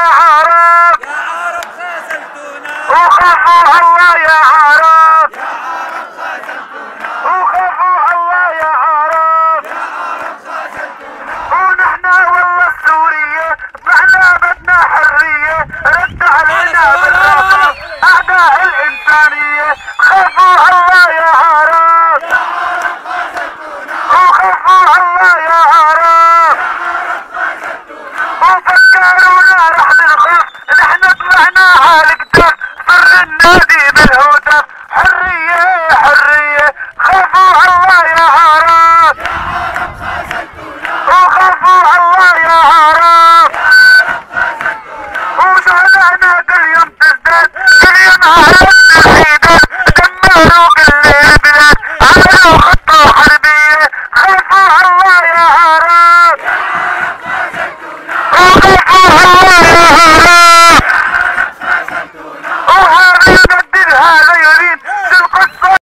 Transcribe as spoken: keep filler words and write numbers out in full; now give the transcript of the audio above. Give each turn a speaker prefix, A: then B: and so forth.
A: عرب
B: يا عرب خذلتونا
A: وخافوا الله يا عرب
B: يا عرب خذلتونا
A: وخافوا الله يا عرب
B: يا عرب خذلتونا
A: ونحن والله السورية طلعنا بدنا حرية رد علينا بالرصاص أعداء الإنسانية خافوا الله يا عرب
B: يا عرب خذلتونا
A: وخافوا الله يا عرب وفكرونا رح ننخف نحن طلعنا عالكتف صر النادي بالهتف حرية حرية خافوا الله يا عرب
B: يا عرب خذلتونا
A: وخافوا الله يا عرب
B: يا عرب خذلتونا
A: وشهدائنا كل يوم تزداد كل يوم عرب تزيدات دمروا كل البلاد عملوا خطة حربية خافوا الله يا عرب
B: يا عرب خذلتونا
A: وخافوا الله يا عرب
B: يا عرب خذلتونا
A: وخافوا